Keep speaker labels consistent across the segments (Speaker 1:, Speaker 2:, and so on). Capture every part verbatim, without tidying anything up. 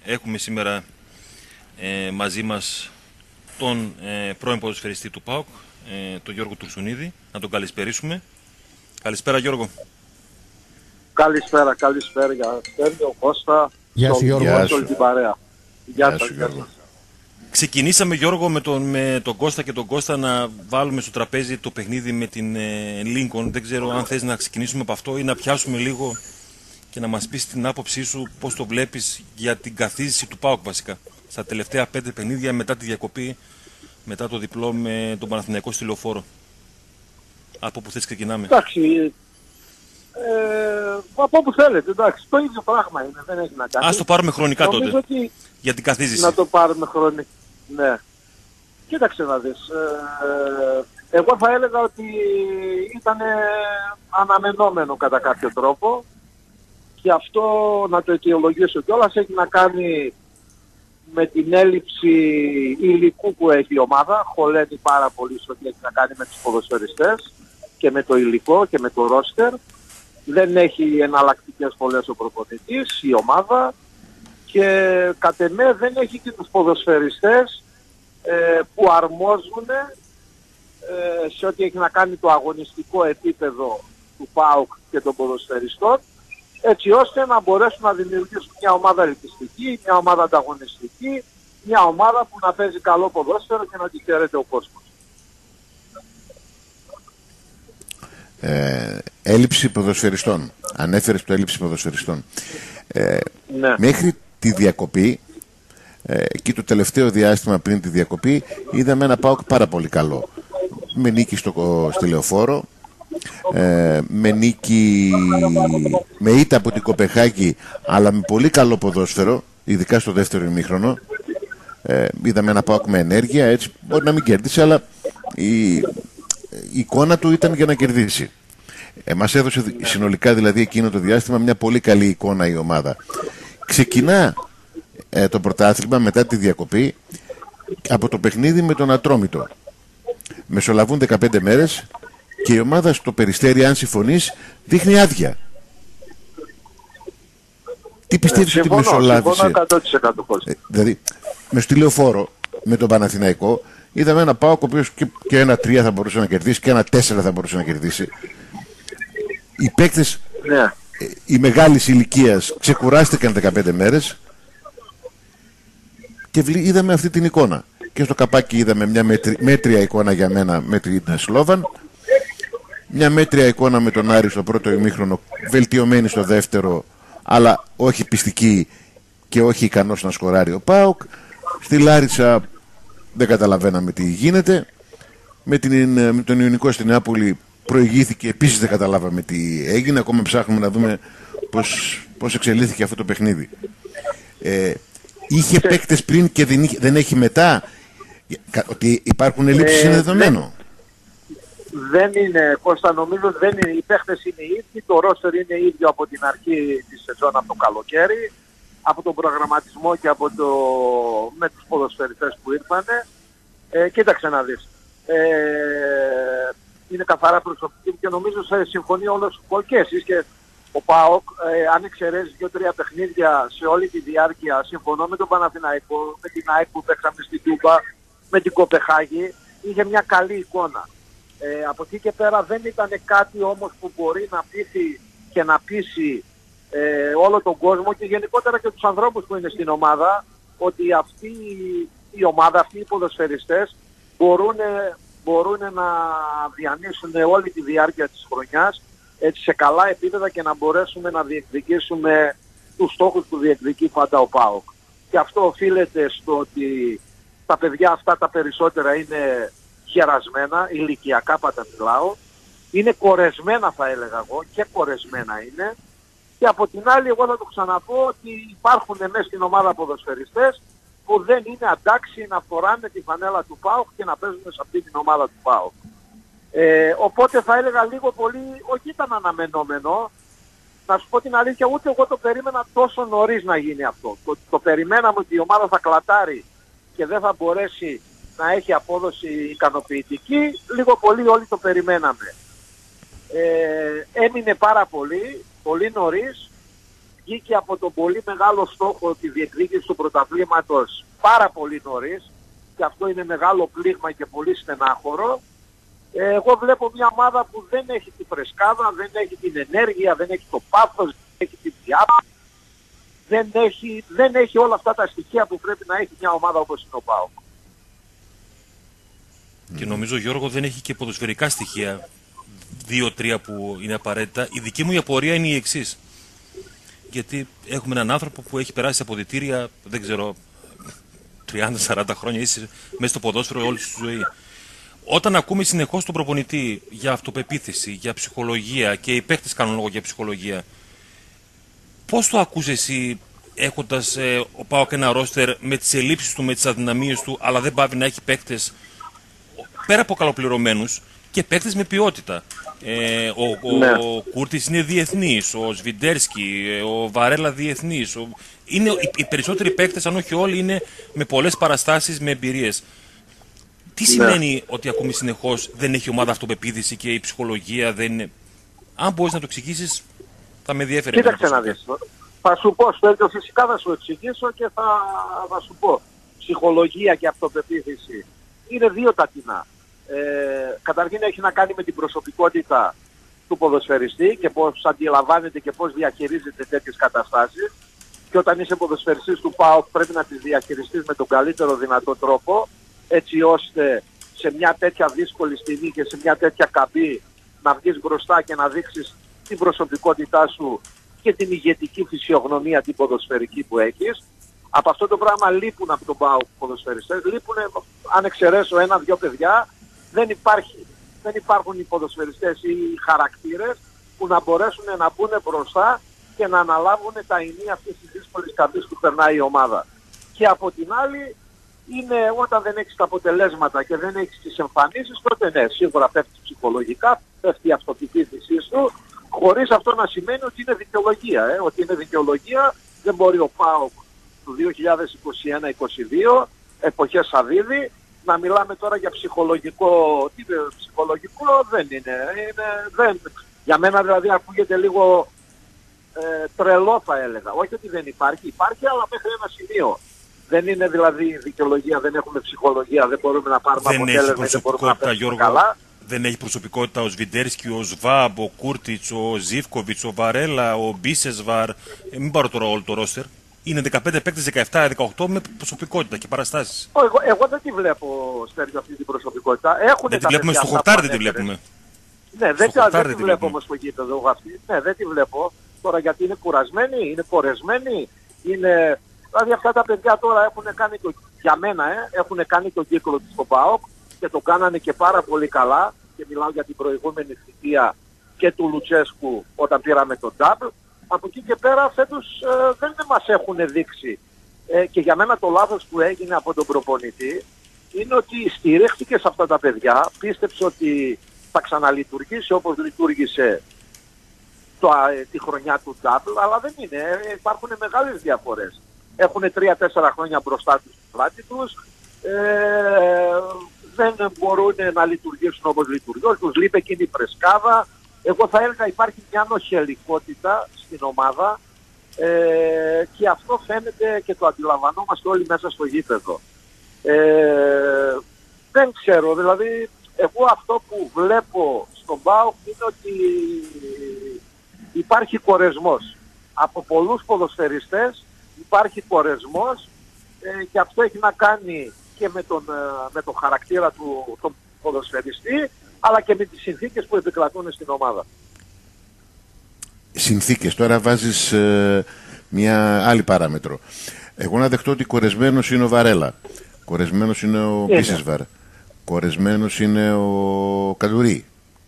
Speaker 1: έχουμε σήμερα ε, μαζί μας τον ε, πρώην ποδοσφαιριστή του ΠΑΟΚ, ε, τον Γιώργο Τουρσουνίδη. Να τον καλησπερίσουμε. Καλησπέρα Γιώργο.
Speaker 2: Καλησπέρα, καλησπέρα για Στέλιο, Κώστα,
Speaker 3: Γεια σου Γιώργο.
Speaker 2: Γεια σου. Την παρέα. Γεια,
Speaker 3: Γεια
Speaker 2: σας,
Speaker 3: σου,
Speaker 2: γεια
Speaker 3: Γιώργο.
Speaker 2: σας.
Speaker 1: Ξεκινήσαμε Γιώργο με τον, με τον Κώστα και τον Κώστα να βάλουμε στο τραπέζι το παιχνίδι με την ε, Lincoln. Δεν ξέρω αν θες να ξεκινήσουμε από αυτό ή να πιάσουμε λίγο και να μας πεις την άποψή σου, πώς το βλέπεις για την καθίζηση του ΠΑΟΚ βασικά στα τελευταία πέντε παιχνίδια μετά τη διακοπή, μετά το διπλό με τον Παναθηναϊκό στη Λεωφόρο. Από που θες ξεκινάμε.
Speaker 2: Εντάξει, ε, από όπου θέλετε, εντάξει, το ίδιο πράγμα είναι, δεν έχει να κάνει.
Speaker 1: Ας το πάρουμε χρονικά
Speaker 2: Νομίζω
Speaker 1: τότε,
Speaker 2: ότι
Speaker 1: για την καθίζηση.
Speaker 2: να το πάρουμε χρονικά, ναι. Κοίταξε να δεις, ε, εγώ θα έλεγα ότι ήταν αναμενόμενο κατά κάποιο τρόπο και αυτό να το αιτιολογήσω κιόλας έχει να κάνει με την έλλειψη υλικού που έχει η ομάδα, χωλαίνει πάρα πολύ στο τι έχει να κάνει με τους ποδοσφαιριστές και με το υλικό και με το ρόστερ. Δεν έχει εναλλακτικές πολλές ο προπονητής, η ομάδα, και κατ' εμέ δεν έχει και τους ποδοσφαιριστές ε, που αρμόζουν ε, σε ό,τι έχει να κάνει το αγωνιστικό επίπεδο του ΠΑΟΚ και των ποδοσφαιριστών, έτσι ώστε να μπορέσουν να δημιουργήσουν μια ομάδα ελκυστική, μια ομάδα ανταγωνιστική, μια ομάδα που να παίζει καλό ποδόσφαιρο και να τη χαίρεται ο κόσμος.
Speaker 3: Ε, έλλειψη ποδοσφαιριστών. Ανέφερες το έλλειψη ποδοσφαιριστών. Ε,
Speaker 2: Ναι.
Speaker 3: Μέχρι τη διακοπή, ε, εκεί το τελευταίο διάστημα πριν τη διακοπή, είδαμε ένα ΠΑΟΚ πάρα πολύ καλό. Με νίκη στο, στη Λεωφόρο, ε, με νίκη, με ήττα από την Κοπεχάγη, αλλά με πολύ καλό ποδόσφαιρο, ειδικά στο δεύτερο ημίχρονο. Ε, είδαμε ένα ΠΑΟΚ με ενέργεια, έτσι, μπορεί να μην κέρδισε, αλλά η, η εικόνα του ήταν για να κερδίσει. Ε, μας έδωσε συνολικά δηλαδή εκείνο το διάστημα μια πολύ καλή εικόνα η ομάδα. Ξεκινά ε, το πρωτάθλημα μετά τη διακοπή από το παιχνίδι με τον Ατρόμητο. Μεσολαβούν δεκαπέντε μέρες και η ομάδα στο Περιστέρι, αν συμφωνείς, δείχνει άδεια. Τι πιστεύεις ότι μεσολάβησε?
Speaker 2: Συμφωνώ εκατό τοις εκατό.
Speaker 3: Ε, δηλαδή, με στη Λεωφόρο, με τον Παναθηναϊκό, είδαμε ένα ΠΑΟΚ ο οποίος και, και ένα τρία θα μπορούσε να κερδίσει και ένα τέσσερα θα μπορούσε να κερδίσει. Οι παίκτες,
Speaker 2: Ναι.
Speaker 3: ε, οι μεγάλης ηλικίας, ξεκουράστηκαν δεκαπέντε μέρες και είδαμε αυτή την εικόνα. Και στο καπάκι είδαμε μια μέτρη, μέτρια εικόνα για μένα με την Σλόβαν, μια μέτρια εικόνα με τον Άρη στο πρώτο ημίχρονο, βελτιωμένη στο δεύτερο, αλλά όχι πιστική και όχι ικανός να σκοράρει ο ΠΑΟΚ. Στη Λάρισα δεν καταλαβαίναμε τι γίνεται. Με, την, με τον Ιωνικό στην Νεάπολη προηγήθηκε, επίσης δεν καταλάβαμε τι έγινε. Ακόμα ψάχνουμε να δούμε πώς, πώς εξελίχθηκε αυτό το παιχνίδι. Ε, είχε παίκτες πριν και δεν, είχε, δεν έχει μετά. Ότι υπάρχουν ελλείψεις
Speaker 2: Ε,
Speaker 3: είναι δεδομένο.
Speaker 2: Δεν, δεν είναι, Κώστα, νομίζω δεν είναι. Οι παίχτες είναι οι ίδιοι, το ρόστερ είναι ίδιο από την αρχή της σεζόν, από το καλοκαίρι, από τον προγραμματισμό και από το, με τους ποδοσφαιριστές που ήρθαν. Ε, κοίταξε να δεις. Ε, είναι καθαρά προσωπική και νομίζω σε συμφωνεί όλος και εσείς και ο ΠΑΟΚ, ε, αν εξαιρέσεις δύο-τρία παιχνίδια σε όλη τη διάρκεια, συμφωνώ με τον Παναθηναϊκό, με την ΑΕΚ που παίξαμε στην Τούμπα, με την Κοπεχάγη, είχε μια καλή εικόνα. Ε, από εκεί και πέρα δεν ήταν κάτι όμως που μπορεί να πείσει και να πείσει ε, όλο τον κόσμο και γενικότερα και τους ανθρώπους που είναι στην ομάδα, ότι αυτή η ομάδα, αυτοί οι ποδοσφαιριστές μπορούν, μπορούν να διανύσουν όλη τη διάρκεια της χρονιάς έτσι, σε καλά επίπεδα και να μπορέσουμε να διεκδικήσουμε τους στόχους που διεκδικεί πάντα ο ΠΑΟΚ. Και αυτό οφείλεται στο ότι τα παιδιά αυτά τα περισσότερα είναι γερασμένα, ηλικιακά πάντα μιλάω, είναι κορεσμένα θα έλεγα εγώ και κορεσμένα είναι, και από την άλλη εγώ θα το ξαναπώ ότι υπάρχουν μέσα στην ομάδα ποδοσφαιριστές που δεν είναι αντάξει να φοράνε τη φανέλα του ΠΑΟΚ και να παίζουν σε αυτή την ομάδα του ΠΑΟΚ. Ε, οπότε θα έλεγα λίγο πολύ, όχι ήταν αναμενόμενο, να σου πω την αλήθεια, ούτε εγώ το περίμενα τόσο νωρίς να γίνει αυτό. Το, το περιμέναμε ότι η ομάδα θα κλατάρει και δεν θα μπορέσει να έχει απόδοση ικανοποιητική, λίγο πολύ όλοι το περιμέναμε. Ε, έμεινε πάρα πολύ, πολύ νωρίς βγήκε από τον πολύ μεγάλο στόχο τη διεκδίκηση του πρωταθλήματος πάρα πολύ νωρίς και αυτό είναι μεγάλο πλήγμα και πολύ στενάχωρο. Ε, εγώ βλέπω μια ομάδα που δεν έχει τη φρεσκάδα, δεν έχει την ενέργεια, δεν έχει το πάθος, δεν έχει την διάθεση, δεν έχει, δεν έχει όλα αυτά τα στοιχεία που πρέπει να έχει μια ομάδα όπως είναι ο ΠΑΟΚ.
Speaker 1: Και νομίζω, Γιώργο, δεν έχει και ποδοσφαιρικά στοιχεία δύο-τρία που είναι απαραίτητα. Η δική μου η απορία είναι η εξής. Γιατί έχουμε έναν άνθρωπο που έχει περάσει από δυτήρια, δεν ξέρω, τριάντα σαράντα χρόνια, είσαι μέσα στο ποδόσφαιρο όλη τη ζωή. Όταν ακούμε συνεχώς τον προπονητή για αυτοπεποίθηση, για ψυχολογία και οι παίκτες κάνουν λόγο για ψυχολογία, πώς το ακούς εσύ έχοντας ε, ο ΠΑΟΚ ένα ρόστερ με τις ελλείψεις του, με τις αδυναμίες του, αλλά δεν πάβει να έχει παίκτες πέρα από καλοπληρωμένους και παίκτες με ποιότητα. Ε, ο, ο,
Speaker 2: ναι.
Speaker 1: ο Κούρτης είναι διεθνής, ο Σβιντέρσκι, ο Βαρέλα διεθνής. Ο... Είναι, οι, οι περισσότεροι παίκτες, αν όχι όλοι, είναι με πολλές παραστάσεις, με εμπειρίες. Τι
Speaker 2: ναι.
Speaker 1: σημαίνει ότι ακόμη συνεχώς δεν έχει ομάδα αυτοπεποίθηση και η ψυχολογία δεν είναι... Αν μπορείς να το εξηγήσεις, θα με ενδιαφέρει.
Speaker 2: Κοίταξε να δεις. Θα σου πω, στο φυσικά θα σου εξηγήσω και θα, θα σου πω. Ψυχολογία και αυτοπεποίθηση είναι δύο τα κοινά. Ε, καταρχήν έχει να κάνει με την προσωπικότητα του ποδοσφαιριστή και πώς αντιλαμβάνεται και πώς διαχειρίζεται τέτοιες καταστάσεις. Και όταν είσαι ποδοσφαιριστής του ΠΑΟΚ πρέπει να τις διαχειριστείς με τον καλύτερο δυνατό τρόπο, έτσι ώστε σε μια τέτοια δύσκολη στιγμή και σε μια τέτοια καμπή να βγεις μπροστά και να δείξεις την προσωπικότητά σου και την ηγετική φυσιογνωμία την ποδοσφαιρική που έχεις. Από αυτό το πράγμα λείπουν από τον ΠΑΟΚ ποδοσφαιριστές. Λείπουν, αν εξαιρέσω ένα-δυο παιδιά, δεν, υπάρχει, δεν υπάρχουν οι ποδοσφαιριστές ή οι χαρακτήρες που να μπορέσουν να μπουν μπροστά και να αναλάβουν τα ενία αυτής της δύσκολης καμπής που περνάει η ομάδα. Και από την άλλη, είναι όταν δεν έχεις τα αποτελέσματα και δεν έχεις τις εμφανίσεις, τότε ναι, σίγουρα πέφτει ψυχολογικά, πέφτει η αυτοπεποίθησή σου, χωρίς αυτό να σημαίνει ότι είναι δικαιολογία. Ε, ότι είναι δικαιολογία, δεν μπορεί ο ΠΑΟΚ του δύο χιλιάδες είκοσι ένα είκοσι δύο, εποχές Σαββίδη, να μιλάμε τώρα για ψυχολογικό. Τι είναι ψυχολογικό, δεν είναι. είναι δεν. Για μένα δηλαδή ακούγεται λίγο ε, τρελό θα έλεγα. Όχι ότι δεν υπάρχει, υπάρχει αλλά μέχρι ένα σημείο. Δεν είναι δηλαδή δικαιολογία, δεν έχουμε ψυχολογία, δεν μπορούμε να πάρουμε
Speaker 1: δεν
Speaker 2: αποτέλεσμα, δεν μπορούμε να παίξουμε καλά.
Speaker 1: Δεν έχει προσωπικότητα ο Σβιντέρσκι, ο Σβάμπ, ο Κούρτιτς, ο Ζίβκοβιτς, ο Βαρέλα, ο Μπίσεσβαρ. Ε, μην πάρω τώρα όλο το ρόστερ. Είναι δεκαπέντε παίκτες, δεκαεπτά δεκαοκτώ με προσωπικότητα και παραστάσεις.
Speaker 2: Εγώ, εγώ δεν τη βλέπω, Στέργιο, αυτή την προσωπικότητα. Έχουν
Speaker 1: δεν τη βλέπουμε στο χορτάρι, δεν τη βλέπουμε.
Speaker 2: Ναι, δεν, δεν, δεν τη βλέπω, βλέπω όμως στο γήπεδο αυτή. Ναι, δεν τη βλέπω. Τώρα γιατί είναι κουρασμένοι, είναι κορεσμένοι, είναι... Δηλαδή αυτά τα παιδιά τώρα έχουν κάνει, το, για μένα, ε, έχουν κάνει τον κύκλο του στο ΠΑΟΚ και το κάνανε και πάρα πολύ καλά. Και μιλάω για την προηγούμενη θητεία και του Λουτσέσκου όταν πήραμε τον ντάμπλ. Από εκεί και πέρα φέτος ε, δεν μας έχουν δείξει. Ε, και για μένα το λάθος που έγινε από τον προπονητή είναι ότι στηρίχθηκε σε αυτά τα παιδιά, πίστεψε ότι θα ξαναλειτουργήσει όπως λειτουργήσε το, ε, τη χρονιά του ντάμπλ, αλλά δεν είναι. Ε, υπάρχουν μεγάλες διαφορές. Έχουν τρία-τέσσερα χρόνια μπροστά τους στην πλάτη τους. Ε, δεν μπορούν να λειτουργήσουν όπως λειτουργούν. Τους λείπει εκείνη η φρεσκάδα. Εγώ θα έλεγα υπάρχει μια νοχελικότητα στην ομάδα ε, και αυτό φαίνεται και το αντιλαμβανόμαστε όλοι μέσα στο γήπεδο. Ε, δεν ξέρω, δηλαδή εγώ αυτό που βλέπω στον ΠΑΟΚ είναι ότι υπάρχει κορεσμός. Από πολλούς ποδοσφαιριστές υπάρχει κορεσμός ε, και αυτό έχει να κάνει και με τον, με τον χαρακτήρα του τον ποδοσφαιριστή, αλλά και με τις συνθήκες που επικρατούν στην ομάδα.
Speaker 3: Συνθήκες. Τώρα βάζεις ε, μια άλλη παράμετρο. Εγώ να δεχτώ ότι κορεσμένος είναι ο Βαρέλα, κορεσμένος είναι ο Μπίσεσβαρ, κορεσμένος είναι ο Καντουρί.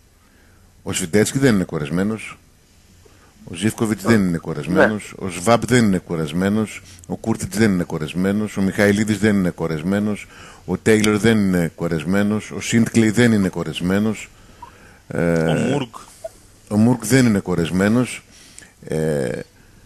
Speaker 3: Ο Σβιντέρσκι δεν είναι κορεσμένος. Ο Ζίβκοβιτς δεν είναι κορεσμένος, ναι. Ο Σβάμπ δεν είναι κορεσμένος, ο Κούρτιτς δεν είναι κορεσμένος, ο Μιχαηλίδης δεν είναι κορεσμένος, ο Τέιλορ δεν είναι κορεσμένος, ο Σίντκλεϊ δεν είναι κορεσμένος, ε,
Speaker 1: ο Μουρκ
Speaker 3: ο Μουρκ δεν είναι κορεσμένος. Ε,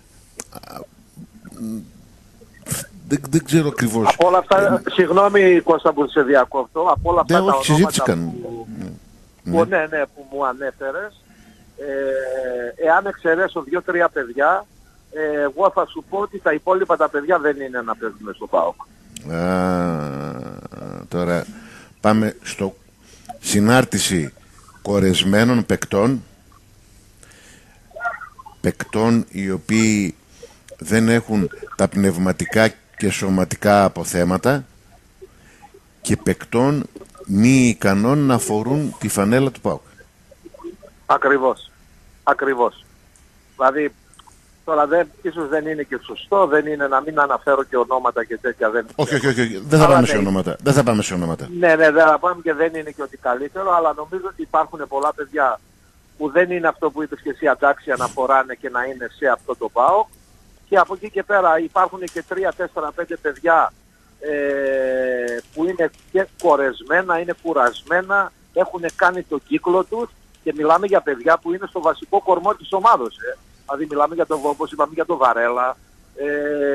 Speaker 3: δεν, δεν ξέρω ακριβώς.
Speaker 2: Από όλα αυτά, ε, συγγνώμη Κώστα που σε διακόπτω, από όλα αυτά
Speaker 3: ναι,
Speaker 2: τα
Speaker 3: όχι,
Speaker 2: ονόματα που,
Speaker 3: ναι.
Speaker 2: που, ναι, ναι, που μου ανέφερες, Ε, εάν εξαιρέσω δύο-τρία παιδιά, ε, εγώ θα σου πω ότι τα υπόλοιπα τα παιδιά δεν είναι να παίζουν στο ΠΑΟΚ.
Speaker 3: Α, τώρα πάμε στο συνάρτηση κορεσμένων παικτών, παικτών οι οποίοι δεν έχουν τα πνευματικά και σωματικά αποθέματα και παικτών μη ικανών να φορούν τη φανέλα του ΠΑΟΚ.
Speaker 2: Ακριβώς. Ακριβώς. Δηλαδή, τώρα δεν, ίσως δεν είναι και σωστό, δεν είναι να μην αναφέρω και ονόματα και τέτοια. Δεν...
Speaker 3: Όχι, όχι, όχι, δεν θα, πάμε σε ονόματα. δεν θα πάμε σε ονόματα.
Speaker 2: Ναι, ναι, δεν θα πάμε και δεν είναι και ότι καλύτερο, αλλά νομίζω ότι υπάρχουν πολλά παιδιά που δεν είναι αυτό που είπες και εσύ αντάξια να φοράνε και να είναι σε αυτό το ΠΑΟΚ. Και από εκεί και πέρα υπάρχουν και τρία, τέσσερα, πέντε παιδιά ε, που είναι και κορεσμένα, είναι κουρασμένα, έχουν κάνει τον κύκλο τους και μιλάμε για παιδιά που είναι στο βασικό κορμό της ομάδος. Ε. Δηλαδή μιλάμε για τον, όπως είπαμε, για τον Βαρέλα, ε,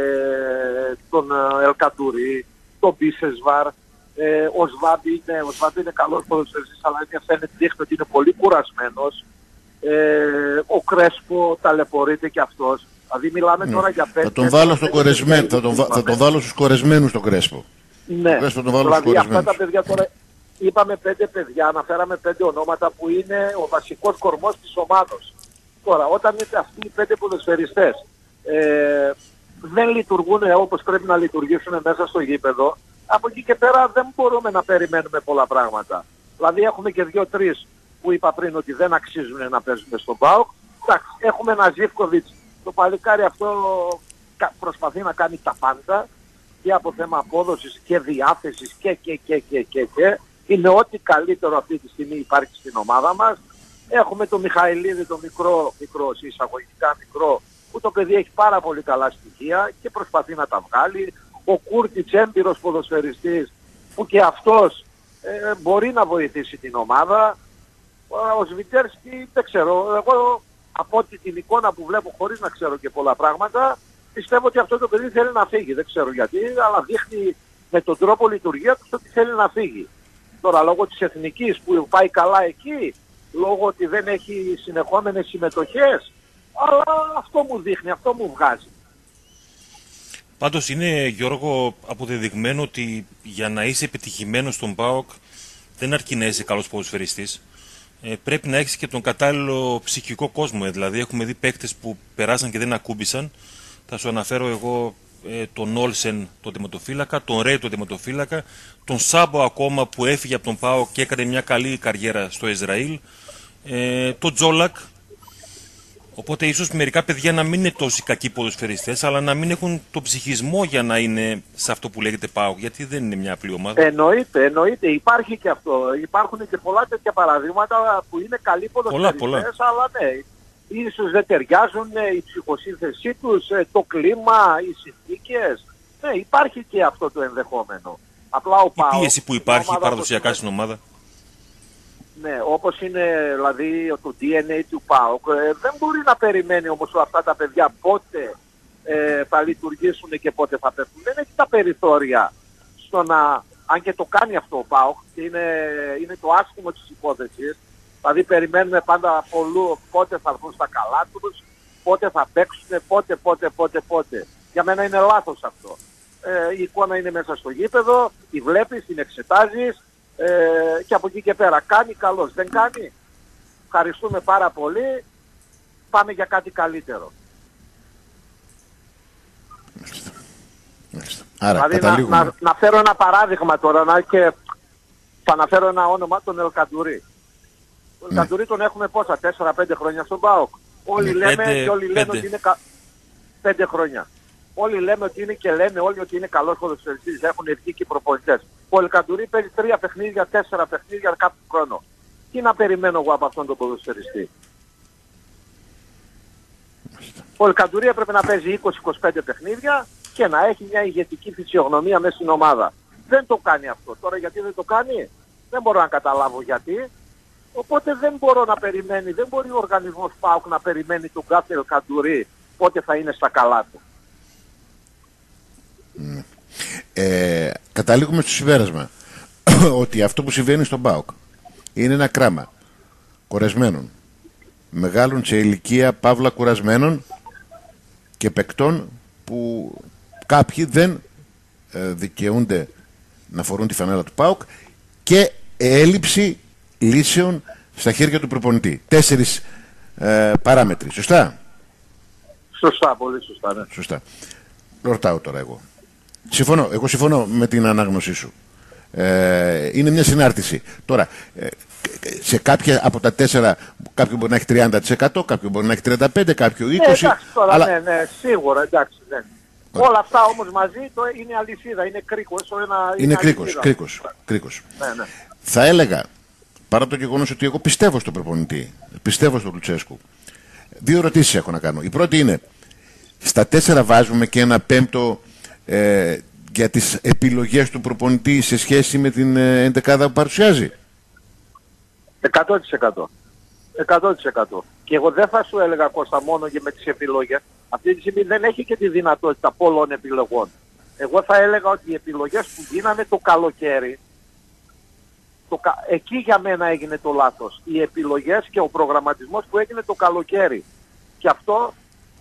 Speaker 2: τον Ελκαντουρί, τον Μπίσεσβαρ, ε, ο Σβάμπη είναι, ο Σβάμπη είναι καλός ποδοσφαιριστής, αλλά είναι, φαίνεται δείχνει ότι είναι πολύ κουρασμένος. Ε, ο Κρέσπο ταλαιπωρείται και αυτός. Δηλαδή μιλάμε ναι. τώρα για πέντε...
Speaker 3: Θα τον βάλω, στο κορεσμένο, θα τον, θα τον βάλω στους κορεσμένους τον Κρέσπο.
Speaker 2: Ναι,
Speaker 3: τον Κρέσπο τον βάλω
Speaker 2: δηλαδή
Speaker 3: στους
Speaker 2: αυτά τα παιδιά τώρα... Είπαμε πέντε παιδιά, αναφέραμε πέντε ονόματα που είναι ο βασικός κορμός της ομάδος. Τώρα, όταν είναι αυτοί οι πέντε ποδοσφαιριστές ε, δεν λειτουργούν όπως πρέπει να λειτουργήσουν μέσα στο γήπεδο, από εκεί και πέρα δεν μπορούμε να περιμένουμε πολλά πράγματα. Δηλαδή έχουμε και δύο-τρεις που είπα πριν ότι δεν αξίζουν να παίζουν στον ΠΑΟΚ. Έχουμε ένα Ζίβκοβιτς, το παλικάρι αυτό προσπαθεί να κάνει τα πάντα και από θέμα απόδοσης και διάθεσης και και και και και και. Είναι ό,τι καλύτερο αυτή τη στιγμή υπάρχει στην ομάδα μας. Έχουμε τον Μιχαηλίδη, το μικρό, μικρό, εισαγωγικά μικρό, που το παιδί έχει πάρα πολύ καλά στοιχεία και προσπαθεί να τα βγάλει. Ο Κούρτιτς, έμπειρος ποδοσφαιριστής, που και αυτός ε, μπορεί να βοηθήσει την ομάδα. Ο Σβιτζέρσκι δεν ξέρω, εγώ από ό,τι την εικόνα που βλέπω χωρίς να ξέρω και πολλά πράγματα, πιστεύω ότι αυτό το παιδί θέλει να φύγει. Δεν ξέρω γιατί, αλλά δείχνει με τον τρόπο λειτουργία του ότι θέλει να φύγει. Τώρα λόγω της εθνικής που πάει καλά εκεί, λόγω ότι δεν έχει συνεχόμενες συμμετοχές, αλλά αυτό μου δείχνει, αυτό μου βγάζει.
Speaker 1: Πάντως είναι, Γιώργο, αποδεδειγμένο ότι για να είσαι επιτυχημένος στον ΠΑΟΚ δεν αρκεί να είσαι καλός ποδοσφαιριστής. Ε, πρέπει να έχεις και τον κατάλληλο ψυχικό κόσμο. Ε. Δηλαδή έχουμε δει παίκτες που περάσαν και δεν ακούμπησαν. Θα σου αναφέρω εγώ ε, τον Όλσεν, τον τερματοφύλακα, τον Ρέι, τον τερματοφύλακα, τον Σάμπο ακόμα που έφυγε από τον ΠΑΟΚ και έκανε μια καλή καριέρα στο Ισραήλ, ε, τον Τζόλακ. Οπότε ίσως μερικά παιδιά να μην είναι τόσοι κακοί ποδοσφαιριστές, αλλά να μην έχουν το ψυχισμό για να είναι σε αυτό που λέγεται ΠΑΟΚ, γιατί δεν είναι μια απλή ομάδα.
Speaker 2: Εννοείται, εννοείται. Υπάρχει και αυτό. Υπάρχουν και πολλά τέτοια παραδείγματα που είναι καλοί ποδοσφαιριστές, πολλά, πολλά. Αλλά ναι, ίσως δεν ταιριάζουν η ψυχοσύνθεσή τους, το κλίμα, οι συνθήκες. Ναι, υπάρχει και αυτό το ενδεχόμενο. Απλά ο ΠΑΟΚ,
Speaker 1: η πίεση που υπάρχει παραδοσιακά στην ομάδα.
Speaker 2: Ναι, όπως είναι δηλαδή το ντι εν έι του ΠΑΟΚ, ε, δεν μπορεί να περιμένει όμως αυτά τα παιδιά πότε ε, θα λειτουργήσουν και πότε θα πέφτουν. Δεν έχει τα περιθώρια στο να, αν και το κάνει αυτό ο ΠΑΟΚ, είναι, είναι το άσχημο της υπόθεσης, δηλαδή περιμένουμε πάντα πολλού πότε θα έρθουν στα καλά τους, πότε θα παίξουν, πότε, πότε, πότε, πότε. Για μένα είναι λάθος αυτό. Ε, η εικόνα είναι μέσα στο γήπεδο, τη βλέπεις, την εξετάζεις, Ε, και από εκεί και πέρα κάνει καλός, δεν κάνει, ευχαριστούμε πάρα πολύ, πάμε για κάτι καλύτερο.
Speaker 3: Μάλιστα. Μάλιστα. Άρα,
Speaker 2: δηλαδή να, να, να φέρω ένα παράδειγμα τώρα να, και θα αναφέρω ένα όνομα, τον Ελκαντουρί. Τον ναι. Ελκαντουρί τον έχουμε πόσα, τέσσερα πέντε χρόνια στον ΠΑΟΚ. Όλοι ναι, λέμε πέντε, και όλοι λένε πέντε. ότι είναι κα... πέντε χρόνια. Όλοι λέμε ότι είναι και λένε όλοι ότι είναι καλός ποδοσφαιριστής, έχουν βγει και οι προπονητές. Ο Ελκαντουρί παίζει τρία παιχνίδια, τέσσερα παιχνίδια κάθε χρόνο. Τι να περιμένω εγώ από αυτόν τον ποδοσφαιριστή. Ο Ελκαντουρί έπρεπε να παίζει είκοσι είκοσι πέντε παιχνίδια και να έχει μια ηγετική φυσιογνωμία μέσα στην ομάδα. Δεν το κάνει αυτό. Τώρα γιατί δεν το κάνει, δεν μπορώ να καταλάβω γιατί. Οπότε δεν μπορώ να περιμένει, δεν μπορεί ο οργανισμός ΠΑΟΚ να περιμένει τον κάθε Ελκαντουρί πότε θα είναι στα καλά του.
Speaker 3: Ε, καταλήγουμε στο συμπέρασμα ότι αυτό που συμβαίνει στον ΠΑΟΚ είναι ένα κράμα κορεσμένων, μεγάλων σε ηλικία, παύλα κουρασμένων, και παικτών που κάποιοι δεν ε, δικαιούνται να φορούν τη φανέλα του ΠΑΟΚ και έλλειψη λύσεων στα χέρια του προπονητή. Τέσσερις ε, παράμετροι. Σωστά.
Speaker 2: Σωστά, πολύ σωστά. Ναι.
Speaker 3: Σωστά. Ρωτάω τώρα εγώ. Συμφωνώ. Εγώ συμφωνώ με την ανάγνωσή σου. Ε, είναι μια συνάρτηση. Τώρα, ε, σε κάποια από τα τέσσερα, κάποιο μπορεί να έχει τριάντα τοις εκατό, κάποιο μπορεί να έχει τριάντα πέντε τοις εκατό, κάποιο είκοσι τοις εκατό.
Speaker 2: Ναι, εντάξει, τώρα,
Speaker 3: αλλά...
Speaker 2: ναι, ναι, σίγουρα, εντάξει, ναι. Όλα αυτά όμως μαζί το είναι αλυσίδα, είναι κρίκος. Ένα,
Speaker 3: είναι
Speaker 2: είναι
Speaker 3: κρίκος, κρίκος, κρίκος.
Speaker 2: Ναι, ναι.
Speaker 3: Θα έλεγα, παρά το γεγονός ότι εγώ πιστεύω στον προπονητή, πιστεύω στον Λουτσέσκου, δύο ερωτήσεις έχω να κάνω. Η πρώτη είναι, στα τέσσερα βάζουμε και ένα πέμπτο ε, για τις επιλογές του προπονητή σε σχέση με την ε, εντεκάδα που παρουσιάζει.
Speaker 2: εκατό τοις εκατό. εκατό τοις εκατό. Και εγώ δεν θα σου έλεγα, Κώστα, μόνο και με τις επιλογές. Αυτή τη στιγμή δεν έχει και τη δυνατότητα πολλών επιλογών. Εγώ θα έλεγα ότι οι επιλογές που γίνανε το καλοκαίρι, το, εκεί για μένα έγινε το λάθος. Οι επιλογές και ο προγραμματισμός που έγινε το καλοκαίρι. Και αυτό,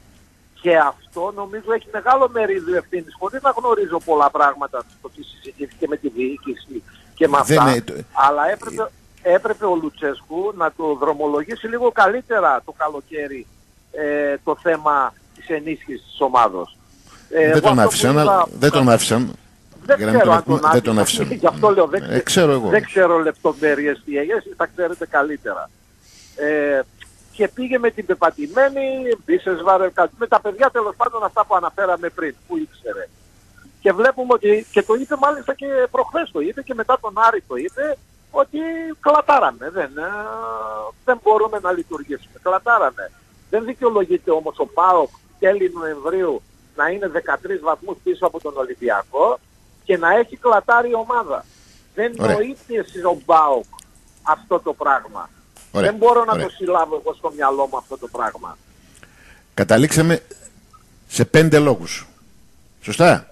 Speaker 2: και αυτό νομίζω έχει μεγάλο μερίδιο ευθύνης, χωρίς να γνωρίζω πολλά πράγματα στο τι συζητήθηκε με τη διοίκηση και με αυτά. Είναι... Αλλά έπρεπε, έπρεπε ο Λουτσέσκου να το δρομολογήσει λίγο καλύτερα το καλοκαίρι ε, το θέμα της ενίσχυσης της ομάδος. Ε,
Speaker 3: δεν, τον άφησαν, είδα... δεν τον άφησαν.
Speaker 2: Δεν ξέρω
Speaker 3: τον...
Speaker 2: αν τον άφησαν.
Speaker 3: τον άφησαν.
Speaker 2: Γι' αυτό λέω δεν,
Speaker 3: ε, ξέρω, εγώ.
Speaker 2: δεν ξέρω λεπτομέρειες τι έγινε, θα ξέρετε καλύτερα. Ε, και πήγε με την πεπατημένη, Μπίσεσβαρ, με τα παιδιά τέλος πάντων αυτά που αναφέραμε πριν, που ήξερε. Και βλέπουμε ότι, και το είπε μάλιστα και προχθές το είπε και μετά τον Άρη το είπε, ότι κλατάραμε, δεν, ε, δεν μπορούμε να λειτουργήσουμε, κλατάραμε. Δεν δικαιολογείται όμως ο ΠΑΟΚ τέλη Νοεμβρίου να είναι δεκατρείς βαθμούς πίσω από τον Ολυμπιακό και να έχει κλατάρει η ομάδα. Δεν νοείται στον ΠΑΟΚ αυτό το πράγμα. Ωραία. Δεν μπορώ να Ωραία. το συλλάβω εγώ στο μυαλό μου αυτό το πράγμα.
Speaker 3: Καταλήξαμε σε πέντε λόγους. Σωστά.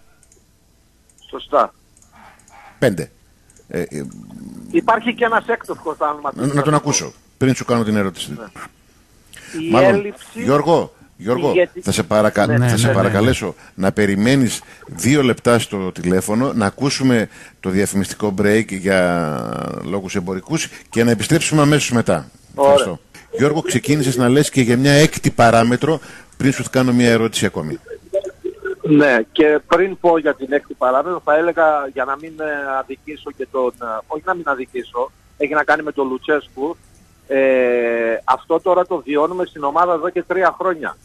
Speaker 2: Σωστά.
Speaker 3: Πέντε. Ε, ε,
Speaker 2: Υπάρχει και ένας έκτος, Κώστα.
Speaker 3: Να, να τον ακούσω πριν σου κάνω την ερώτηση.
Speaker 2: Ναι. Η
Speaker 3: Μάλλον,
Speaker 2: έλλειψη...
Speaker 3: Γιώργο, Γιώργο
Speaker 2: ηγετη...
Speaker 3: θα σε, παρακα...
Speaker 2: ναι, ναι,
Speaker 3: θα σε
Speaker 2: ναι,
Speaker 3: παρακαλέσω ναι, ναι. να περιμένεις δύο λεπτά στο τηλέφωνο, να ακούσουμε το διαφημιστικό break για λόγους εμπορικούς και να επιστρέψουμε αμέσως μετά. Ευχαριστώ. Γιώργο, ξεκίνησες να λες και για μια έκτη παράμετρο πριν σου κάνω μια ερώτηση ακόμη.
Speaker 2: Ναι, και πριν πω για την έκτη παράμετρο θα έλεγα, για να μην αδικήσω και τον... όχι να μην αδικήσω, έχει να κάνει με τον Λουτσέσκου. Ε, αυτό τώρα το βιώνουμε στην ομάδα εδώ και τρία χρόνια.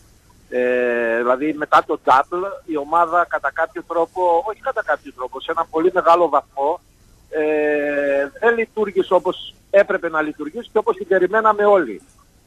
Speaker 2: Ε, δηλαδή μετά το double η ομάδα κατά κάποιο τρόπο, όχι κατά κάποιο τρόπο, σε ένα πολύ μεγάλο βαθμό ε, δεν λειτουργήσε όπως έπρεπε να λειτουργήσει και όπως την περιμέναμε όλοι.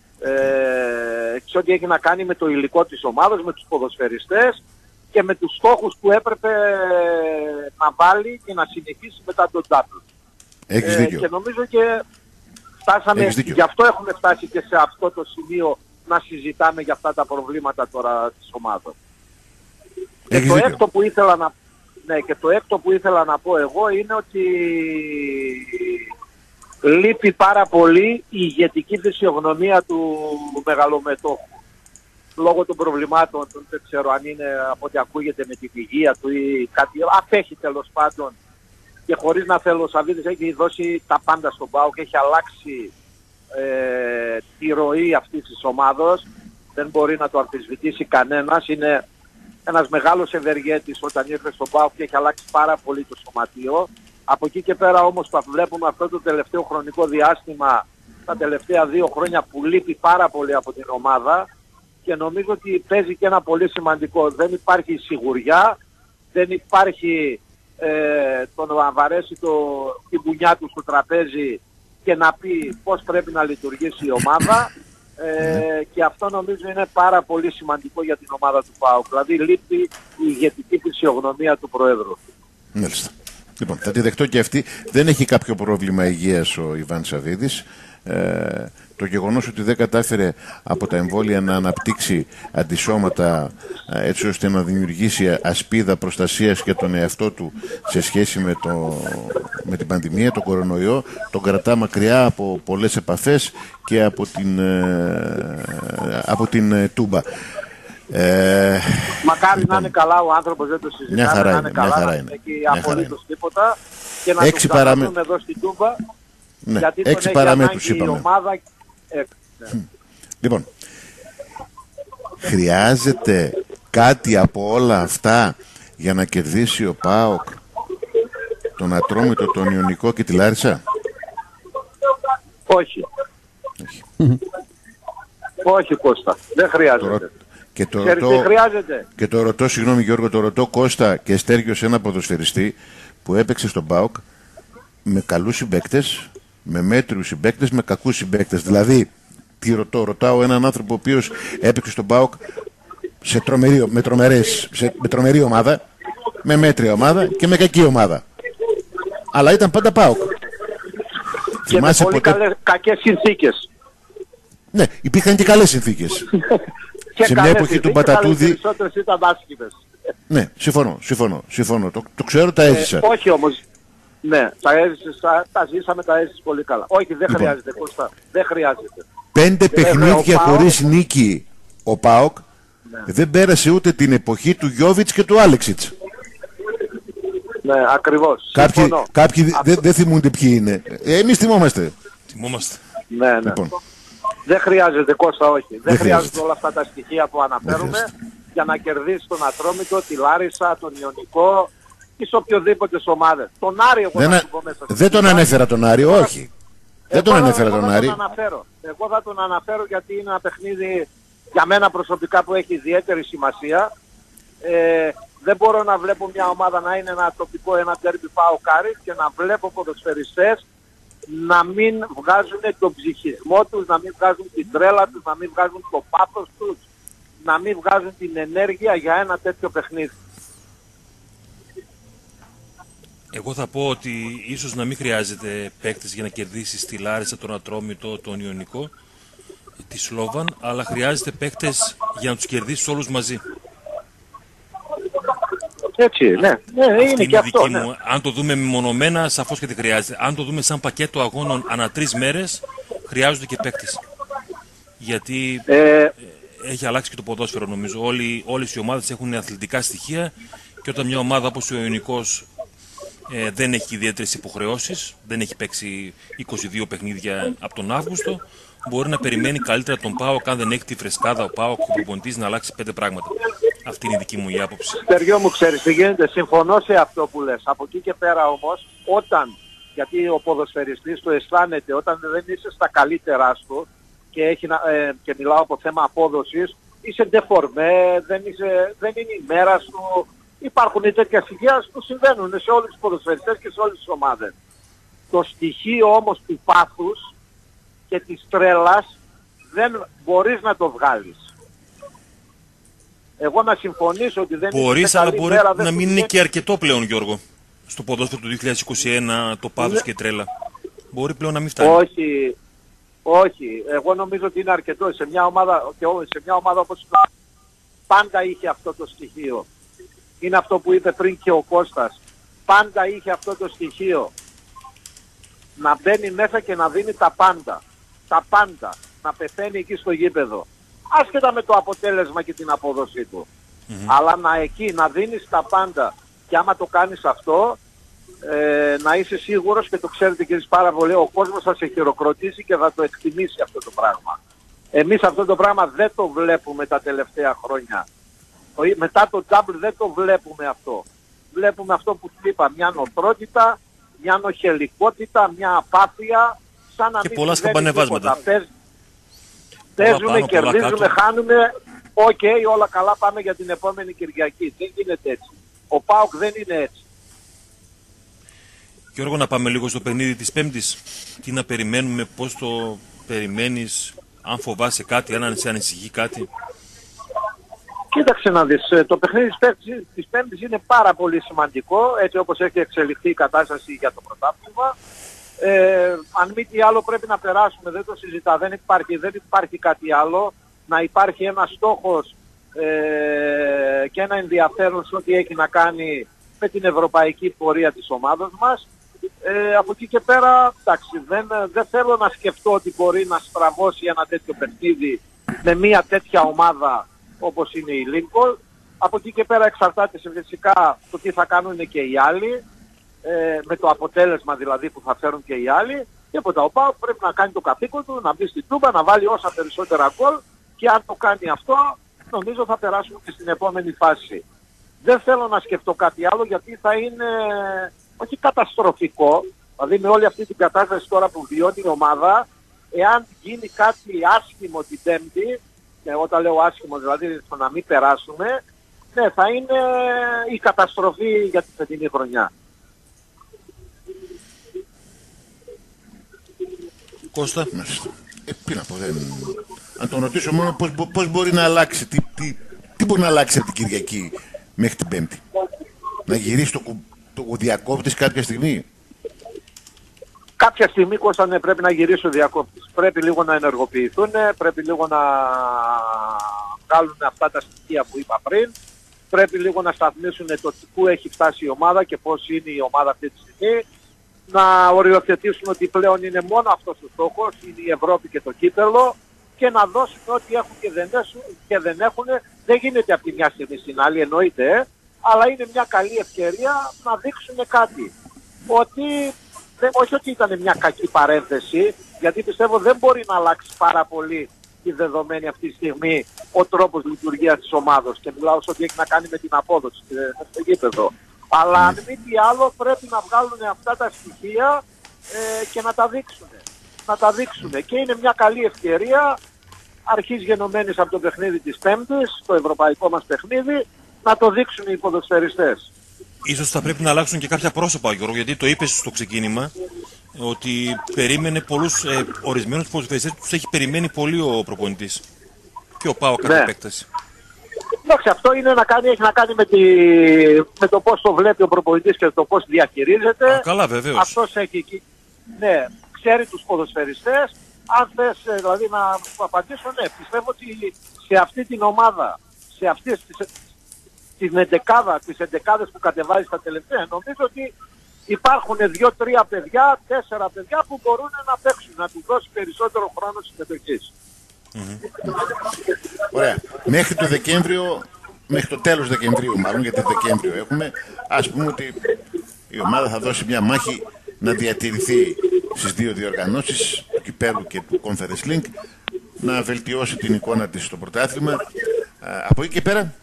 Speaker 2: Ε, σε ό,τι έχει να κάνει με το υλικό της ομάδας, με τους ποδοσφαιριστές και με τους στόχους που έπρεπε να βάλει και να συνεχίσει μετά το double.
Speaker 3: Έχεις δίκιο.
Speaker 2: Ε, και νομίζω και φτάσαμε, γι' αυτό έχουμε φτάσει και σε αυτό το σημείο να συζητάμε για αυτά τα προβλήματα τώρα της ομάδας. Και το, έκτο που ήθελα να, ναι, και το έκτο που ήθελα να πω εγώ είναι ότι λείπει πάρα πολύ η ηγετική φυσιογνωμία του μεγαλομετόχου. Λόγω των προβλημάτων, δεν ξέρω αν είναι από ό,τι ακούγεται με την υγεία του ή κάτι, απέχει τέλος πάντων. Και χωρίς να θέλω, ο Σαββίδης έχει δώσει τα πάντα στον ΠΑΟΚ και έχει αλλάξει ε, τη ροή αυτής της ομάδος. Δεν μπορεί να το αμφισβητήσει κανένας. Είναι ένας μεγάλος ευεργέτης όταν ήρθε στον ΠΑΟΚ και έχει αλλάξει πάρα πολύ το σωματείο. Από εκεί και πέρα όμως θα βλέπουμε αυτό το τελευταίο χρονικό διάστημα, τα τελευταία δύο χρόνια που λείπει πάρα πολύ από την ομάδα και νομίζω ότι παίζει και ένα πολύ σημαντικό. Δεν υπάρχει σιγουριά, δεν υπάρχει... Ε, το να βαρέσει το, την πουνιά του στο τραπέζι και να πει πώς πρέπει να λειτουργήσει η ομάδα ε, και αυτό νομίζω είναι πάρα πολύ σημαντικό για την ομάδα του ΠΑΟΚ. Δηλαδή λείπει η ηγετική φυσιογνωμία του Προέδρου.
Speaker 3: Μάλιστα. Λοιπόν, θα τη δεχτώ και αυτή. Δεν έχει κάποιο πρόβλημα υγείας ο Ιβάν Σαββίδης. Ε, το γεγονός ότι δεν κατάφερε από τα εμβόλια να αναπτύξει αντισώματα έτσι ώστε να δημιουργήσει ασπίδα προστασίας για τον εαυτό του σε σχέση με, το, με την πανδημία, τον κορονοϊό, τον κρατά μακριά από πολλές επαφές και από την, από την τούμπα.
Speaker 2: Ε, Μακάρι
Speaker 3: λοιπόν,
Speaker 2: να είναι καλά ο άνθρωπος, δεν το συζητάμε,
Speaker 3: μια χαρά
Speaker 2: να
Speaker 3: είναι,
Speaker 2: είναι καλά,
Speaker 3: χαρά
Speaker 2: να
Speaker 3: είναι.
Speaker 2: εκεί απολύτως τίποτα και να
Speaker 3: έξι
Speaker 2: τους
Speaker 3: παραμε...
Speaker 2: καθαρούμε εδώ στην Τούμπα,
Speaker 3: ναι,
Speaker 2: γιατί
Speaker 3: έξι
Speaker 2: τον έχει
Speaker 3: παραμέτρους
Speaker 2: ανάγκη η
Speaker 3: είπαμε.
Speaker 2: ομάδα. Ε, ναι.
Speaker 3: Λοιπόν, χρειάζεται κάτι από όλα αυτά για να κερδίσει ο ΠΑΟΚ τον Ατρόμητο, τον Ιωνικό και τη Λάρισα?
Speaker 2: Όχι.
Speaker 3: Όχι.
Speaker 2: Όχι, Κώστα. Δεν χρειάζεται.
Speaker 3: Το, και, το
Speaker 2: Ξέρεις
Speaker 3: ρωτώ,
Speaker 2: τι χρειάζεται.
Speaker 3: και το ρωτώ, συγγνώμη Γιώργο, το ρωτώ Κώστα και Στέργιο σε ένα ποδοσφαιριστή που έπαιξε στον ΠΑΟΚ με καλούς συμπαίκτες, με μέτριους συμπαίκτες, με κακούς συμπαίκτες. Δηλαδή, τι ρωτώ, ρωτάω έναν άνθρωπο ο οποίος έπαιξε στον ΠΑΟΚ σε τρομερή, με, τρομερές, σε, με τρομερή ομάδα, με μέτρια ομάδα και με κακή ομάδα. Αλλά ήταν πάντα ΠΑΟΚ.
Speaker 2: Και με πολύ ποτέ... καλές, κακές συνθήκες.
Speaker 3: Ναι, υπήρχαν και καλές συνθήκες.
Speaker 2: Και
Speaker 3: σε μια εποχή του Μπατατούδη.
Speaker 2: Περισσότερες ήταν άσχημες.
Speaker 3: Ναι, συμφωνώ, συμφωνώ, συμφωνώ. Το, το ξέρω, τα έζησα.
Speaker 2: Ε, όχι όμως. Ναι, τα, έζησες, τα, τα ζήσαμε, τα έζησες πολύ καλά. Όχι, δεν λοιπόν, χρειάζεται, Κώστα. Δεν χρειάζεται.
Speaker 3: Πέντε
Speaker 2: δεν
Speaker 3: παιχνίδια
Speaker 2: ΠΑΟΚ...
Speaker 3: χωρίς νίκη ο ΠΑΟΚ ναι. δεν πέρασε ούτε την εποχή του Γιώβιτς και του Άλεξιτς.
Speaker 2: Ναι, ακριβώς.
Speaker 3: Κάποιοι, κάποιοι Αυτό... δεν δε θυμούνται ποιοι είναι. Ε, εμείς θυμόμαστε.
Speaker 1: Θυμόμαστε.
Speaker 2: Ναι, ναι. Λοιπόν. Δεν χρειάζεται, Κώστα, όχι. Δεν, δεν χρειάζεται. χρειάζεται όλα αυτά τα στοιχεία που αναφέρουμε για να κερδίσει τον Ατρόμητο, τη Λάρισα, τον Ιωνικό ή σε οποιοδήποτε ομάδες. Τον Άρη, εγώ
Speaker 3: δεν,
Speaker 2: θα σου πω μέσα.
Speaker 3: Δεν τον ανέφερα τον Άρη, όχι. Δεν τον ανέφερα τον Άρη.
Speaker 2: Τον αναφέρω. Εγώ θα τον αναφέρω γιατί είναι ένα παιχνίδι για μένα προσωπικά που έχει ιδιαίτερη σημασία. Ε, δεν μπορώ να βλέπω μια ομάδα να είναι ένα τοπικό, ένα ντέρμπι ΠΑΟΚ και να βλέπω ποδοσφαιριστές να μην βγάζουν τον ψυχισμό τους, να μην βγάζουν την τρέλα τους, να μην βγάζουν το πάθος τους, να μην βγάζουν την ενέργεια για ένα τέτοιο παιχνίδι.
Speaker 1: Εγώ θα πω ότι ίσως να μην χρειάζεται παίκτες για να κερδίσεις τη Λάρισα, τον Ατρόμητο, τον Ιωνικό, τη Σλόβαν, αλλά χρειάζεται παίκτες για να τους κερδίσεις όλους μαζί.
Speaker 2: Έτσι, ναι, ναι, είναι,
Speaker 1: είναι
Speaker 2: και αυτό. Ναι.
Speaker 1: Μου. Αν το δούμε μεμονωμένα, σαφώς και δεν χρειάζεται. Αν το δούμε σαν πακέτο αγώνων ανά τρεις μέρες, χρειάζονται και παίκτες. Γιατί ε... έχει αλλάξει και το ποδόσφαιρο, νομίζω. Όλοι, όλες οι ομάδες έχουν αθλητικά στοιχεία και όταν μια ομάδα όπως ο Ιωνικός ε, δεν έχει ιδιαίτερες υποχρεώσεις, δεν έχει παίξει είκοσι δύο παιχνίδια από τον Αύγουστο, μπορεί να περιμένει καλύτερα τον ΠΑΟΚ αν δεν έχει τη φρεσκάδα ο ΠΑΟΚ ο προπονητής να αλλάξει πέντε πράγματα. Αυτή είναι η δική μου η άποψη.
Speaker 2: Στέργιο μου, ξέρεις τι γίνεται, συμφωνώ σε αυτό που λες. Από εκεί και πέρα όμως, όταν, γιατί ο ποδοσφαιριστής το αισθάνεται, όταν δεν είσαι στα καλύτερά σου και, έχει, ε, και μιλάω από θέμα απόδοσης, είσαι ντεφορμέ, δεν, είσαι, δεν είναι η μέρα σου. Υπάρχουν τέτοια στοιχεία που συμβαίνουν σε όλους τους ποδοσφαιριστές και σε όλες τις ομάδες. Το στοιχείο όμως του πάθους και της τρέλας δεν μπορείς να το βγάλεις. Εγώ να συμφωνήσω ότι δεν
Speaker 1: μπορείς,
Speaker 2: είναι
Speaker 1: αλλά μπορεί
Speaker 2: μέρα,
Speaker 1: να μην είναι και αρκετό πλέον, Γιώργο. Στο ποδόσφαιρο του δύο χιλιάδες είκοσι ένα το πάθος και η τρέλα. Μπορεί πλέον να μην φτάνει.
Speaker 2: Όχι, όχι. Εγώ νομίζω ότι είναι αρκετό. Σε μια ομάδα, και σε μια ομάδα όπως η πάντα είχε αυτό το στοιχείο. Είναι αυτό που είπε πριν και ο Κώστας. Πάντα είχε αυτό το στοιχείο. Να μπαίνει μέσα και να δίνει τα πάντα. Τα πάντα. Να πεθαίνει εκεί στο γήπεδο. Άσχετα με το αποτέλεσμα και την απόδοσή του. Mm-hmm. Αλλά να εκεί να δίνεις τα πάντα και άμα το κάνεις αυτό ε, να είσαι σίγουρος και το ξέρετε και εσείς πάρα πολύ, ο κόσμος θα σε χειροκροτήσει και θα το εκτιμήσει αυτό το πράγμα. Εμείς αυτό το πράγμα δεν το βλέπουμε τα τελευταία χρόνια. Μετά το double δεν το βλέπουμε αυτό. Βλέπουμε αυτό που σου είπα, μια νοθρότητα, μια νοχελικότητα, μια απάθεια, σαν να
Speaker 1: και
Speaker 2: μην
Speaker 1: πολλά σκαμπανεβάσματα.
Speaker 2: Παίζουμε, κερδίζουμε, χάνουμε, οκ, okay, όλα καλά, πάμε για την επόμενη Κυριακή. Δεν γίνεται έτσι. Ο ΠΑΟΚ δεν είναι έτσι.
Speaker 1: Γιώργο, να πάμε λίγο στο παιχνίδι της Πέμπτης. Τι να περιμένουμε, πώς το περιμένεις, αν φοβάσαι κάτι, αν σε ανησυχεί κάτι.
Speaker 2: Κοίταξε να δεις, το παιχνίδι της Πέμπτης είναι πάρα πολύ σημαντικό, έτσι όπως έχει εξελιχθεί η κατάσταση για το πρωτάθλημα. Ε, αν μη τι άλλο πρέπει να περάσουμε, δεν το συζητά, δεν υπάρχει, δεν υπάρχει κάτι άλλο, να υπάρχει ένας στόχος ε, και ένα ενδιαφέρον σε ό,τι έχει να κάνει με την ευρωπαϊκή πορεία της ομάδας μας. Ε, από εκεί και πέρα, εντάξει, δεν, δεν θέλω να σκεφτώ ότι μπορεί να στραβώσει ένα τέτοιο παιχνίδι με μια τέτοια ομάδα όπως είναι η Lincoln. Από εκεί και πέρα εξαρτάται φυσικά το τι θα κάνουν και οι άλλοι, ε, με το αποτέλεσμα δηλαδή που θα φέρουν και οι άλλοι. Τίποτα, ο ΠΑΟΚ πρέπει να κάνει το καθήκον του, να μπει στην Τούμπα, να βάλει όσα περισσότερα γκολ και αν το κάνει αυτό, νομίζω θα περάσουμε και στην επόμενη φάση. Δεν θέλω να σκεφτώ κάτι άλλο γιατί θα είναι όχι καταστροφικό, δηλαδή με όλη αυτή την κατάσταση τώρα που βιώνει η ομάδα, εάν γίνει κάτι άσχημο την Πέμπτη, και όταν λέω άσχημο δηλαδή το να μην περάσουμε, ναι, θα είναι η καταστροφή για τη φετινή χρονιά.
Speaker 1: Κώστα.
Speaker 3: Ε, τι να πω, δεν... Αν τον ρωτήσω μόνο πώς, πώς μπορεί να αλλάξει, τι, τι, τι μπορεί να αλλάξει από την Κυριακή μέχρι την Πέμπτη. Να γυρίσει το, το διακόπτης κάποια στιγμή.
Speaker 2: Κάποια στιγμή, Κώστα, ναι, πρέπει να γυρίσει ο διακόπτης. Πρέπει λίγο να ενεργοποιηθούν, πρέπει λίγο να βγάλουν αυτά τα στοιχεία που είπα πριν. Πρέπει λίγο να σταθμίσουν το πού έχει φτάσει η ομάδα και πώς είναι η ομάδα αυτή τη στιγμή. Να οριοθετήσουν ότι πλέον είναι μόνο αυτός ο στόχος, είναι η Ευρώπη και το κύπελλο και να δώσουν ό,τι έχουν και δεν, έσουν, και δεν έχουν. Δεν γίνεται από τη μια στιγμή στην άλλη, εννοείται, αλλά είναι μια καλή ευκαιρία να δείξουν κάτι. Ότι, δεν, όχι ότι ήταν μια κακή παρένθεση, γιατί πιστεύω δεν μπορεί να αλλάξει πάρα πολύ τη δεδομένη αυτή τη στιγμή ο τρόπος λειτουργίας της ομάδος και μιλάω σε ό,τι έχει να κάνει με την απόδοση στο γήπεδο. Αλλά αν μη τι άλλο πρέπει να βγάλουν αυτά τα στοιχεία ε, και να τα δείξουν. Να τα δείξουν. Και είναι μια καλή ευκαιρία αρχής γενομένης από το παιχνίδι της Πέμπτης, το ευρωπαϊκό μας παιχνίδι, να το δείξουν οι ποδοσφαιριστές.
Speaker 1: Ίσως θα πρέπει να αλλάξουν και κάποια πρόσωπα, Γιώργο, γιατί το είπες στο ξεκίνημα ότι περίμενε πολλούς ε, ορισμένους ποδοσφαιριστές, τους έχει περιμένει πολύ ο προπονητής. Και ο ΠΑΟΚ κατά επέκταση.
Speaker 2: Εντάξει, αυτό είναι να κάνει, έχει να κάνει με, τη, με το πώς το βλέπει ο προπονητής και το πώς διαχειρίζεται.
Speaker 1: Α, καλά, βεβαίως.
Speaker 2: Αυτός έχει εκεί, ναι, ξέρει τους ποδοσφαιριστές. Αν θες δηλαδή να απαντήσω, ναι, πιστεύω ότι σε αυτή την ομάδα, σε αυτές τις, την εντεκάδα, τις εντεκάδες που κατεβάζει στα τελευταία, νομίζω ότι υπάρχουν δύο-τρία παιδιά, τέσσερα παιδιά που μπορούν να παίξουν, να του δώσει περισσότερο χρόνο συμμετοχής.
Speaker 3: Mm-hmm. Ωραία. Μέχρι το Δεκέμβριο, μέχρι το τέλος Δεκεμβρίου μάλλον, γιατί Δεκέμβριο έχουμε, ας πούμε ότι η ομάδα θα δώσει μια μάχη να διατηρηθεί στις δύο διοργανώσεις, του Κυπέλλου και του Conference Link, να βελτιώσει την εικόνα της στο πρωτάθλημα. Από εκεί και πέρα.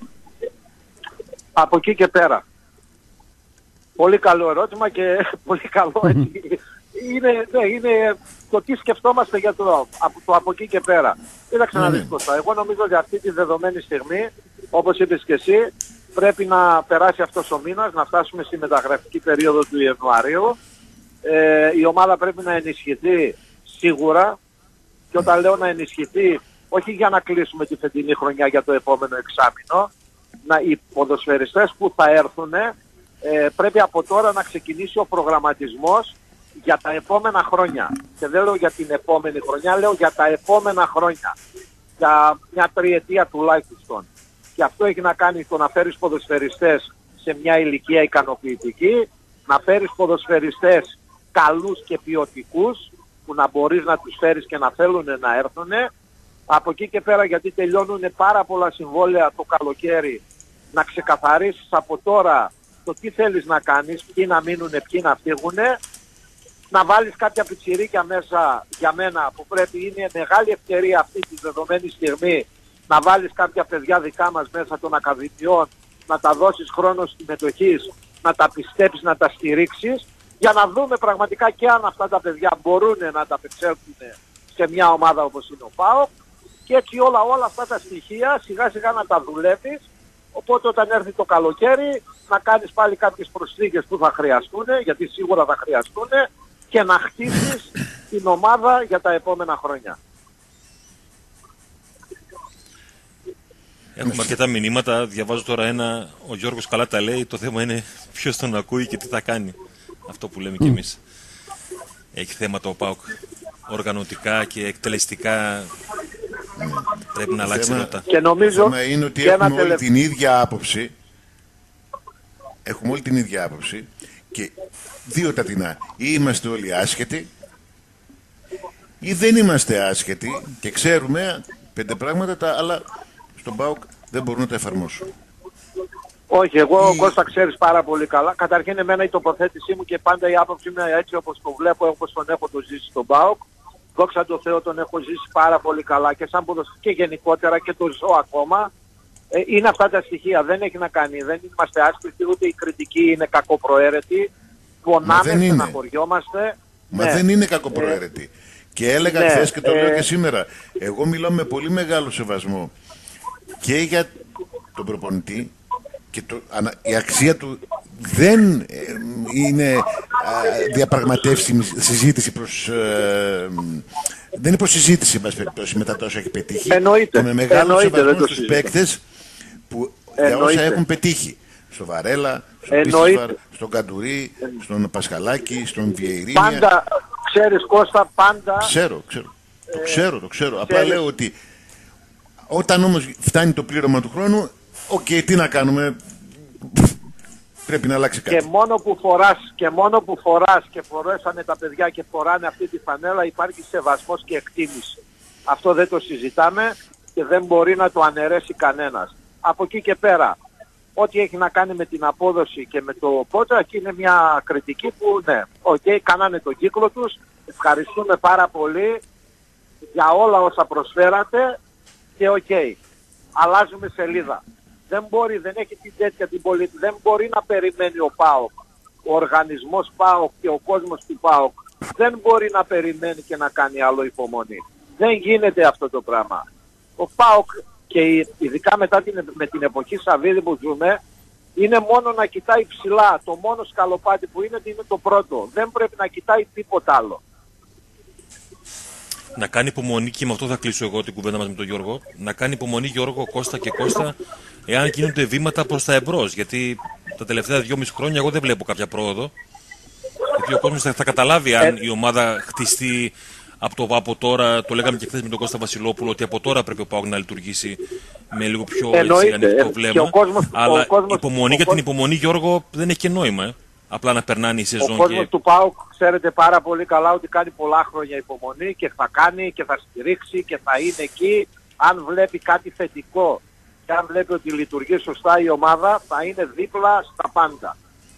Speaker 2: Από εκεί και πέρα. Πολύ καλό ερώτημα και πολύ καλό έτσι. Είναι, ναι, είναι το τι σκεφτόμαστε για το από, το από εκεί και πέρα. Κοίταξε να δεις, Κώστα. Εγώ νομίζω ότι αυτή τη δεδομένη στιγμή, όπως είπες και εσύ, πρέπει να περάσει αυτός ο μήνας, να φτάσουμε στη μεταγραφική περίοδο του Ιανουαρίου. Ε, η ομάδα πρέπει να ενισχυθεί σίγουρα και όταν λέω να ενισχυθεί, όχι για να κλείσουμε τη φετινή χρονιά για το επόμενο εξάμηνο, να, οι ποδοσφαιριστές που θα έρθουν ε, πρέπει από τώρα να ξεκινήσει ο προγραμματισμός για τα επόμενα χρόνια. Και δεν λέω για την επόμενη χρονιά, λέω για τα επόμενα χρόνια. Για μια τριετία τουλάχιστον. Και αυτό έχει να κάνει το να φέρεις ποδοσφαιριστές σε μια ηλικία ικανοποιητική, να φέρεις ποδοσφαιριστές καλούς και ποιοτικούς, που να μπορείς να τους φέρεις και να θέλουν να έρθουν. Από εκεί και πέρα, γιατί τελειώνουν πάρα πολλά συμβόλαια το καλοκαίρι, να ξεκαθαρίσεις από τώρα το τι θέλεις να κάνεις, ποιοι να μείνουν, ποιοι να φύγουν. Να βάλεις κάποια πιτσιρίκια μέσα για μένα που πρέπει, είναι μεγάλη ευκαιρία αυτή τη δεδομένη στιγμή, να βάλεις κάποια παιδιά δικά μας μέσα των ακαδημιών, να τα δώσεις χρόνο συμμετοχής, να τα πιστέψεις, να τα στηρίξεις, για να δούμε πραγματικά και αν αυτά τα παιδιά μπορούν να τα απεξέλθουν σε μια ομάδα όπως είναι ο ΠΑΟΚ, και έτσι όλα, όλα αυτά τα στοιχεία σιγά σιγά να τα δουλεύεις, οπότε όταν έρθει το καλοκαίρι να κάνεις πάλι κάποιες προσθήκες που θα χρειαστούν, γιατί σίγουρα θα χρειαστούν, και να χτίσεις την ομάδα για τα επόμενα χρόνια.
Speaker 1: Έχουμε αρκετά μηνύματα. Διαβάζω τώρα ένα. Ο Γιώργος καλά τα λέει. Το θέμα είναι ποιος τον ακούει και τι θα κάνει. Αυτό που λέμε κι εμείς. Έχει θέματα ο ΠΑΟΚ. Οργανωτικά και εκτελεστικά. Πρέπει να αλλάξει νότα.
Speaker 2: Και νομίζω
Speaker 3: το θέμα είναι ότι έχουμε όλη τελευ... την ίδια άποψη. Έχουμε όλη την ίδια άποψη. Και δύο τα τεινά. Ή είμαστε όλοι άσχετοι, ή δεν είμαστε άσχετοι και ξέρουμε πέντε πράγματα, τα, αλλά στον ΠΑΟΚ δεν μπορούν να τα εφαρμόσουν.
Speaker 2: Όχι, εγώ
Speaker 3: Η...
Speaker 2: Κώστα ξέρεις πάρα πολύ καλά. Καταρχήν εμένα η τοποθέτησή μου και πάντα η άποψή μου είναι έτσι όπως το βλέπω, όπως τον έχω το ζήσει στον ΠΑΟΚ. Δόξα τω Θεώ τον έχω ζήσει πάρα πολύ καλά και σαν ποδοσφαιριστής και γενικότερα και το ζω ακόμα. Ε, είναι αυτά τα στοιχεία, δεν έχει να κάνει, δεν είμαστε άσπιστοι, ούτε η κριτική είναι κακοπροαίρετη. Πονάμε, στεναχωριόμαστε.
Speaker 3: Μα
Speaker 2: ναι.
Speaker 3: δεν είναι κακοπροαίρετη. Ε, και έλεγα ναι, χθες και το ε, λέω και σήμερα. Εγώ μιλάω με πολύ μεγάλο σεβασμό και για τον προπονητή και το, η αξία του δεν είναι α, διαπραγματεύσιμη συζήτηση προς... Ε, δεν είναι προς συζήτηση, εν πάση περιπτώσει, μετά τόσο έχει πετύχει.
Speaker 2: Εννοείται.
Speaker 3: Και με μεγάλο
Speaker 2: Εννοείται,
Speaker 3: σεβασμό στους παίκτες που για όσα έχουν πετύχει. Στο Βαρέλα, στον Πίστισβαρ, στον Καντουρί, στον Πασχαλάκη, στον Βιεϊρίνια.
Speaker 2: Πάντα, ξέρεις Κώστα, πάντα...
Speaker 3: Ξέρω, ξέρω. Ε, το ξέρω, το ξέρω. Απλά λέω ότι όταν όμως φτάνει το πλήρωμα του χρόνου, οκ, okay, τι να κάνουμε, πρέπει να αλλάξει κάτι.
Speaker 2: Και μόνο που φοράς, και μόνο που φοράς και φορέσανε τα παιδιά και φοράνε αυτή τη φανέλα, υπάρχει σεβασμός και εκτίμηση. Αυτό δεν το συζητάμε και δεν μπορεί να το αναιρέσει κανένας. Από εκεί και πέρα, ό,τι έχει να κάνει με την απόδοση και με το πόντρα, εκεί είναι μια κριτική που ναι, οκ, okay, κάνανε τον κύκλο τους, ευχαριστούμε πάρα πολύ για όλα όσα προσφέρατε και οκ, okay, αλλάζουμε σελίδα. Δεν μπορεί, δεν έχει την τέτοια την πολιτική, δεν μπορεί να περιμένει ο ΠΑΟΚ, ο οργανισμός ΠΑΟΚ και ο κόσμος του ΠΑΟΚ, δεν μπορεί να περιμένει και να κάνει άλλο υπομονή. Δεν γίνεται αυτό το πράγμα. Ο ΠΑΟΚ και ειδικά μετά την, με την εποχή Σαββίδη που ζούμε, είναι μόνο να κοιτάει ψηλά. Το μόνο σκαλοπάτι που είναι είναι το πρώτο. Δεν πρέπει να κοιτάει τίποτα άλλο.
Speaker 1: Να κάνει υπομονή, και με αυτό θα κλείσω εγώ την κουβέντα μας με τον Γιώργο. Να κάνει υπομονή Γιώργο, Κώστα και Κώστα, εάν γίνονται βήματα προς τα εμπρός. Γιατί τα τελευταία δυόμιση χρόνια εγώ δεν βλέπω κάποια πρόοδο. Γιατί ο κόσμος θα, θα καταλάβει αν η ομάδα χτιστεί από, το, από τώρα. Το λέγαμε και χθες με τον Κώστα Βασιλόπουλο, ότι από τώρα πρέπει ο ΠΑΟΚ να λειτουργήσει με λίγο πιο έτσι, ανοιχτό βλέμμα. Κόσμος, αλλά κόσμος, υπομονή για την υπομονή, Γιώργο, δεν έχει και νόημα. Ε. Απλά να περνάνε η σεζόν.
Speaker 2: Ο κόσμος και... του ΠΑΟΚ ξέρετε πάρα πολύ καλά ότι κάνει πολλά χρόνια υπομονή και θα κάνει και θα στηρίξει και θα είναι εκεί. Αν βλέπει κάτι θετικό και αν βλέπει ότι λειτουργεί σωστά η ομάδα, θα είναι δίπλα στα πάντα.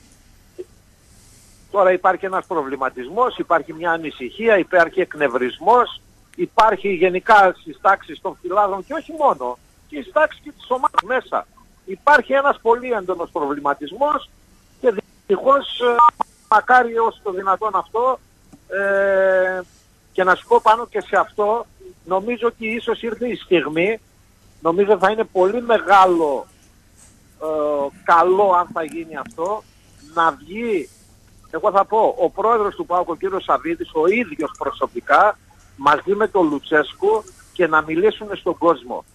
Speaker 2: Τώρα υπάρχει ένας προβληματισμός, υπάρχει μια ανησυχία, υπάρχει εκνευρισμός, υπάρχει γενικά στις τάξεις των φυλάδων και όχι μόνο, και στις τάξεις και της ομάδας μέσα. Υπάρχει ένας πολύ έντονος προβληματισμός και δυστυχώς μακάρι όσο το δυνατόν αυτό ε, και να σου πω πάνω και σε αυτό, νομίζω ότι ίσως ήρθε η στιγμή, νομίζω θα είναι πολύ μεγάλο ε, καλό αν θα γίνει αυτό, να βγει, εγώ θα πω, ο πρόεδρος του ΠΑΟΚ, ο κύριος Σαββίδης, ο ίδιος προσωπικά, μαζί με τον Λουτσέσκου και να μιλήσουν στον κόσμο.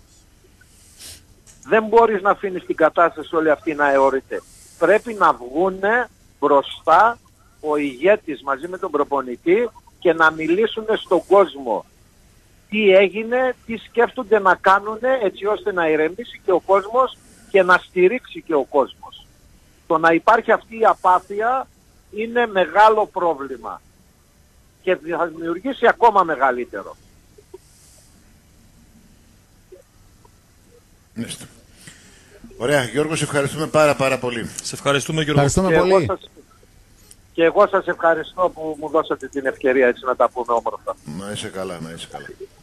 Speaker 2: Δεν μπορείς να αφήνεις την κατάσταση όλη αυτή να αιωρείται. Πρέπει να βγούνε μπροστά ο ηγέτης μαζί με τον προπονητή και να μιλήσουν στον κόσμο. Τι έγινε, τι σκέφτονται να κάνουν έτσι ώστε να ηρεμήσει και ο κόσμος και να στηρίξει και ο κόσμος. Το να υπάρχει αυτή η απάθεια είναι μεγάλο πρόβλημα και θα δημιουργήσει ακόμα μεγαλύτερο.
Speaker 3: Μάλιστα. Ωραία, Γιώργο, σε ευχαριστούμε πάρα πάρα πολύ.
Speaker 1: Σε ευχαριστούμε, Γιώργο.
Speaker 3: Ευχαριστούμε
Speaker 2: και,
Speaker 3: πολύ.
Speaker 2: Εγώ σας, και εγώ σας ευχαριστώ που μου δώσατε την ευκαιρία έτσι να τα πούμε όμορφα.
Speaker 3: Να είσαι καλά, να είσαι καλά.